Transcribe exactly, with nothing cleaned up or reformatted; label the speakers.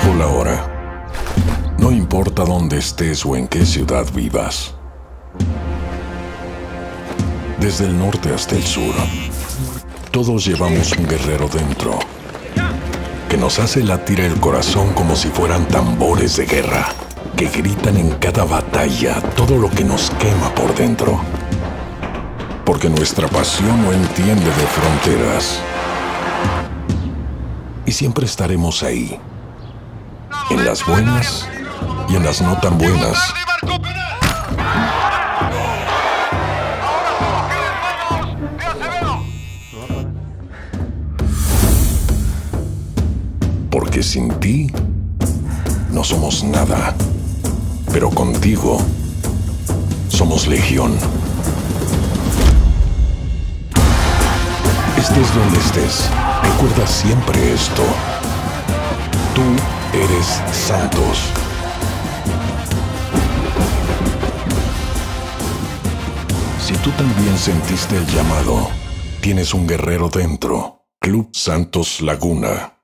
Speaker 1: Llegó la hora. No importa dónde estés o en qué ciudad vivas. Desde el norte hasta el sur, todos llevamos un guerrero dentro que nos hace latir el corazón como si fueran tambores de guerra, que gritan en cada batalla todo lo que nos quema por dentro. Porque nuestra pasión no entiende de fronteras. Y siempre estaremos ahí, en las buenas y en las no tan buenas. Porque sin ti no somos nada, pero contigo somos legión. Estés donde estés, recuerda siempre esto. Tú eres Santos. Si tú también sentiste el llamado, tienes un guerrero dentro. Club Santos Laguna.